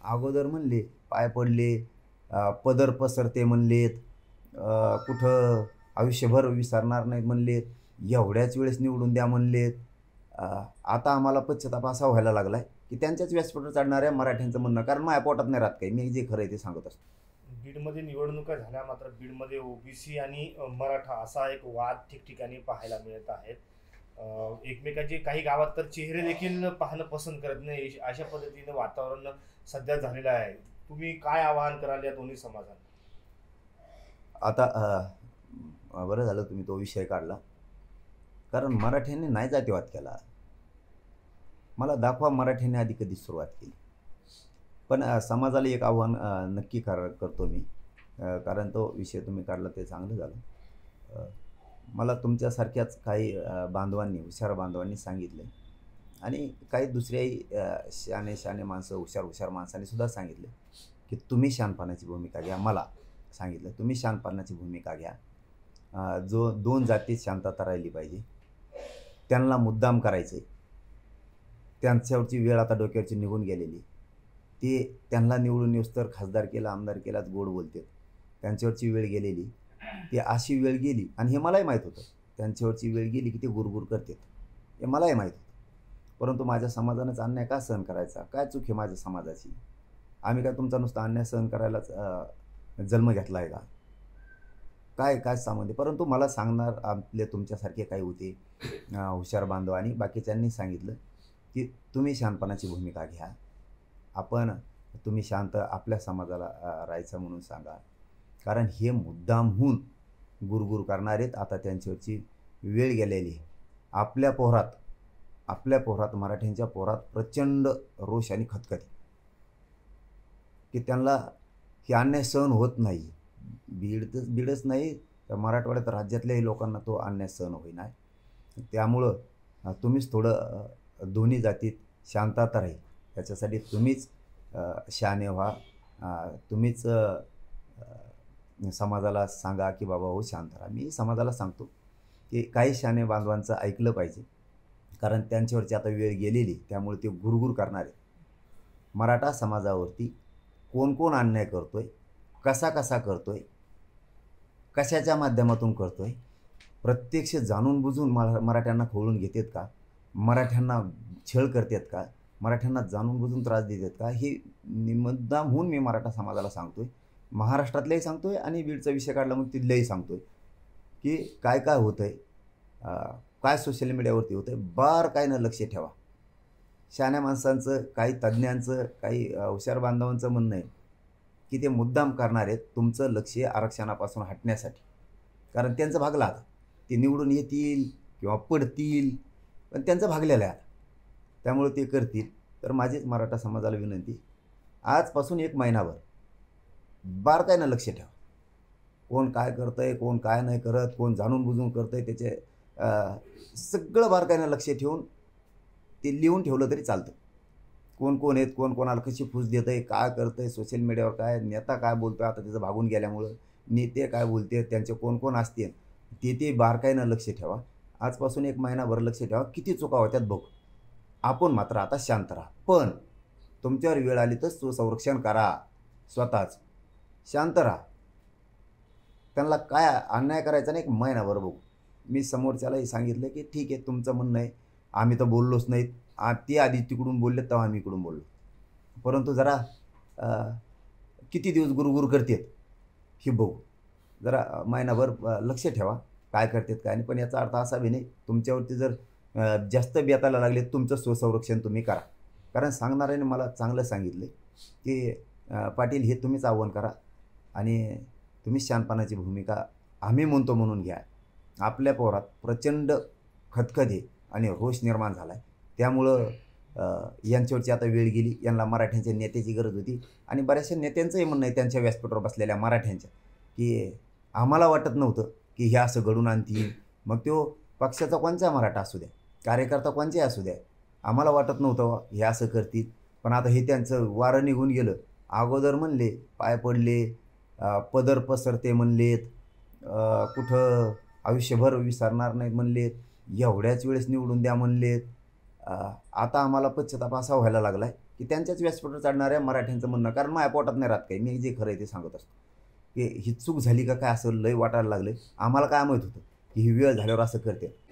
अगोदर म्हणले पाय पडले, पदर पसरते म्हणलेत, कुठं आयुष्यभर विसरणार नाहीत म्हणलेत, एवढ्याच वेळेस निवडून द्या म्हणलेत. आता आम्हाला पश्चाताप असा व्हायला लागला आहे की त्यांच्याच व्यासपीठावर चढणाऱ्या मराठ्यांचं म्हणणं, कारण माझ्या पोटात नाही राहत काही, मी जे खरं आहे ते सांगत असतो. बीडमध्ये निवडणुका झाल्या, मात्र बीडमध्ये ओबीसी आणि मराठा असा एक वाद ठिकठिकाणी पाहायला मिळत आहेत. एकमेकांचे काही गावात तर चेहरे देखील पाहणं पसंत करत नाही, अशा पद्धतीनं वातावरण सध्या झालेलं आहे. तुम्ही काय आवाहन कराल या दोन्ही समाजांना? आता बरं झालं तुम्ही तो विषय काढला, कारण मराठ्यांनी नाही जातीवाद केला. मला दाखवा मराठ्यांनी आधी कधी सुरुवात केली. पण समाजाला एक आव्हान नक्की करतो मी, कारण तो विषय तुम्ही काढला ते चांगलं झालं. मला तुमच्यासारख्याच काही बांधवांनी, हुशार बांधवांनी सांगितलं, आणि काही दुसऱ्याही शहाणे माणसं, हुशार माणसांनी सुद्धा सांगितलं की तुम्ही शहाणपणाची भूमिका घ्या. मला सांगितलं तुम्ही शहाणपणाची भूमिका घ्या. जो दोन जातीत शांतता राहिली पाहिजे, त्यांना मुद्दाम करायचं आहे. त्यांच्यावरची वेळ आता डोक्यावरची निघून गेलेली, ते त्यांना निवडून येऊस तर खासदार केला, आमदार केलाच गोड बोलतात. त्यांच्यावरची वेळ गेलेली, ती अशी वेळ गेली, आणि हे मलाही माहीत होतं. त्यांच्यावरची वेळ गेली की ते गुरगुर करतात, हे मलाही माहीत होतं. परंतु माझ्या समाजानंच अन्याय का सहन करायचा? काय चूक आहे माझ्या समाजाची? आम्ही काय तुमचा नुसता अन्याय सहन करायलाच जन्म घेतला आहे का? काय संबंध आहे? परंतु मला सांगणार आपले तुमच्यासारखे काही होते हुशार बांधव, आणि बाकीच्यांनी सांगितलं की तुम्ही शहाणपणाची भूमिका घ्या. तुम्ही शांत आपल्या समाजाला राहायचं म्हणून सांगा, कारण हे मुद्दामहून गुरगुर करणार आहेत. आता त्यांच्यावरची वेळ गेलेली आहे. आपल्या पोरात मराठ्यांच्या पोरात प्रचंड रोष आणि खतखती, की त्यांना हे अन्याय सहन होत नाही. बीडच नाही तर मराठवाड्यात राज्यातल्याही लोकांना तो अन्याय सहन होईना. त्यामुळं तुम्हीच थोडं दोन्ही जातीत शांतता राहील, त्याच्यासाठी तुम्हीच शहाणे व्हा. तुम्हीच समाजाला सांगा की बाबा हो शांत राहा. मी समाजाला सांगतो की काही शहाणे बांधवांचं ऐकलं पाहिजे, कारण त्यांच्यावरची आता वेळ गेलेली, त्यामुळे ते गुरगुर करणार आहेत. मराठा समाजावरती कोण अन्याय करतोय, कसा करतोय, कशाच्या माध्यमातून करतोय, प्रत्यक्ष जाणून बुजून मराठ्यांना खवळून घेतात का, मराठ्यांना छळ करतात का, मराठ्यांना जाणून बुजून त्रास देतात का, हे मुद्दाम होऊन मी मराठा समाजाला सांगतोय. महाराष्ट्रातल्याही सांगतोय आणि बीडचा विषय काढला मग तिथल्याही सांगतोय की काय होतं आहे, काय सोशल मीडियावरती होतं आहे. बारकाईनं लक्ष ठेवा. शहाण्या माणसांचं, काही तज्ज्ञांचं, काही हुशार बांधवांचं म्हणणं आहे की ते मुद्दाम करणार आहेत तुमचं लक्ष आरक्षणापासून हटण्यासाठी, कारण त्यांचं भागलं आता. ते निवडून येतील किंवा पडतील, पण त्यांचं भागलेलं आहे आता, त्यामुळे ते करतील. तर माझीच मराठा समाजाला विनंती, आजपासून 1 महिनाभर बारकाईनं लक्ष ठेवा. कोण काय करतं आहे, कोण काय नाही करत, कोण जाणून बुजून करतं आहे, त्याचे सगळं बारकाईनं लक्ष ठेवून ते लिहून ठेवलं तरी चालतं. कोण आहेत, कोण कोणाला कशी फूस देतं आहे, काय करतं आहे, सोशल मीडियावर काय, नेता काय बोलतो आहे, आता त्याचं भागून गेल्यामुळं नेते काय बोलते, त्यांचे कोण असतील, ते बारकाईनं लक्ष ठेवा. आजपासून 1 महिनाभर लक्ष ठेवा. किती चुका होत्यात बघू. आपण मात्र आता शांत राहा. पण तुमच्यावर वेळ आली तर सुसंरक्षण करा, स्वतःच शांत राहा. त्यांना काय अन्याय करायचा नाही, 1 महिनाभर बघू. मी समोरच्यालाही सांगितलं की ठीक आहे, तुमचं म्हणणं आहे, आम्ही तर बोललोच नाहीत. ते आधी तिकडून बोलले तेव्हा आम्ही इकडून बोललो, परंतु जरा किती दिवस गुरगुर करतात हे बघू. जरा महिनाभर लक्ष ठेवा काय करतात काय नाही. पण याचा अर्थ असा बी नाही, तुमच्यावरती जर जास्त बेतायला लागले तुमचं स्वसंरक्षण तुम्ही करा. कारण सांगणाऱ्याने मला चांगलं सांगितलं की पाटील हे तुम्हीच आव्हान करा, आणि तुम्ही शहाणपणाची भूमिका आम्ही म्हणतो म्हणून घ्या. आपल्या पोरात प्रचंड खतखते आणि रोष निर्माण झाला आहे, त्यामुळं यांच्यावरची आता वेळ गेली. यांना मराठ्यांच्या नेत्याची गरज होती, आणि बऱ्याचशा नेत्यांचंही म्हणणं आहे त्यांच्या व्यासपीठावर बसलेल्या मराठ्यांच्या, की आम्हाला वाटत नव्हतं की हे असं घडून आणतील. मग तो पक्षाचा कोणचा मराठा असू द्या, कार्यकर्ता कोणचाही असू द्या, आम्हाला वाटत नव्हतं हे असं करतील. पण आता हे त्यांचं वारं निघून गेलं. अगोदर म्हणले पाय पडले, पदर पसरते म्हणलेत, कुठं आयुष्यभर विसरणार नाहीत म्हणलेत, एवढ्याच वेळेस निवडून द्या म्हणलेत. आता आम्हाला पश्चाताप असा व्हायला लागला आहे की त्यांच्याच व्यासपीठावर चढणाऱ्या मराठ्यांचं म्हणणं, कारण माझ्या पोटात नाही राहत काही, मी जे खरं आहे ते सांगत असतो, की ही चूक झाली का काय असं लय वाटायला लागलं. आम्हाला काय माहीत होतं की ही वेळ झाल्यावर असं करते.